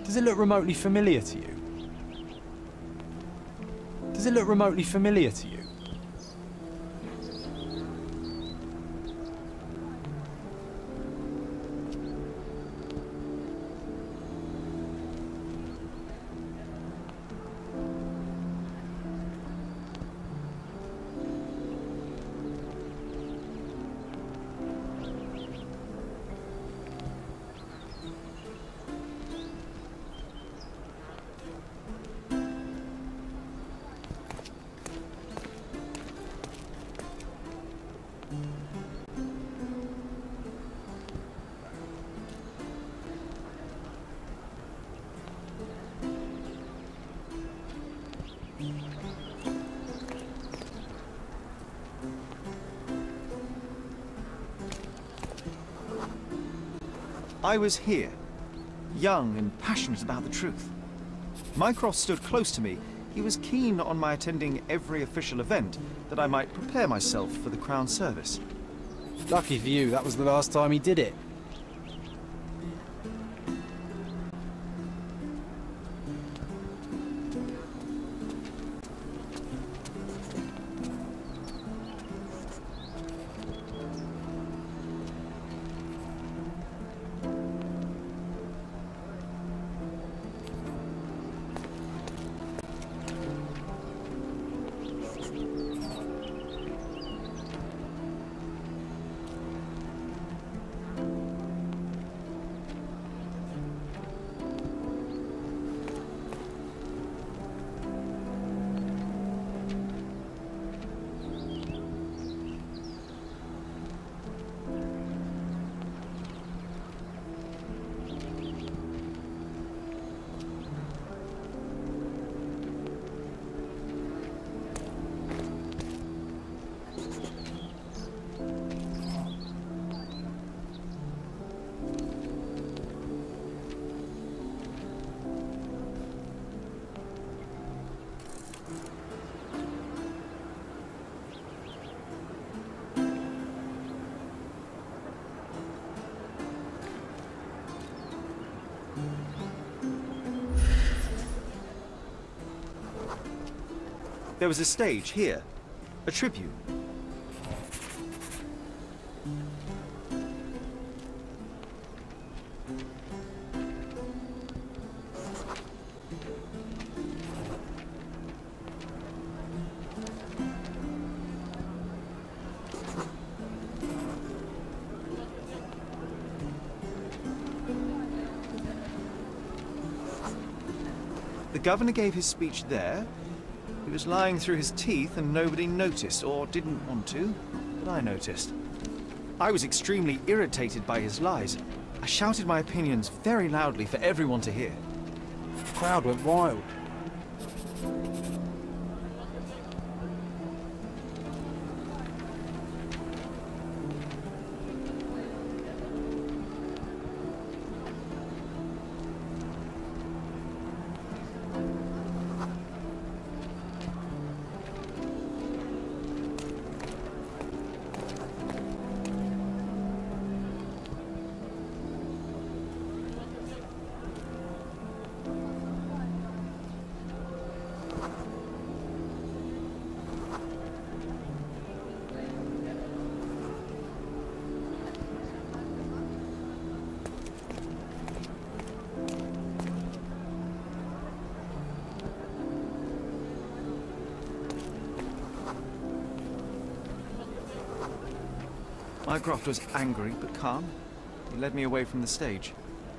Does it look remotely familiar to you? Does it look remotely familiar to you? I was here, young and passionate about the truth. Mycroft stood close to me. He was keen on my attending every official event, that I might prepare myself for the Crown service. Lucky for you, that was the last time he did it. There was a stage here, a tribune. The governor gave his speech there. He was lying through his teeth and nobody noticed, or didn't want to, but I noticed. I was extremely irritated by his lies. I shouted my opinions very loudly for everyone to hear. The crowd went wild. Mycroft was angry but calm. He led me away from the stage.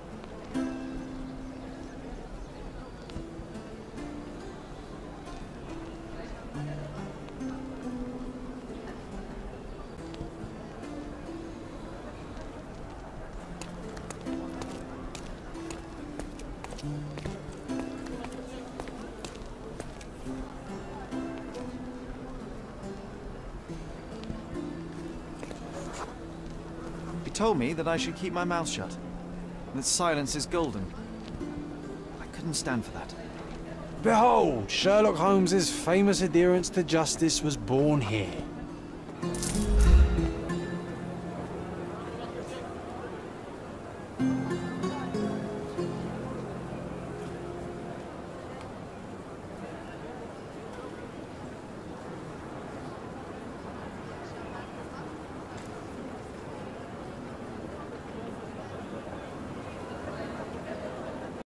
He told me that I should keep my mouth shut, and that silence is golden. I couldn't stand for that. Behold, Sherlock Holmes's famous adherence to justice was born here.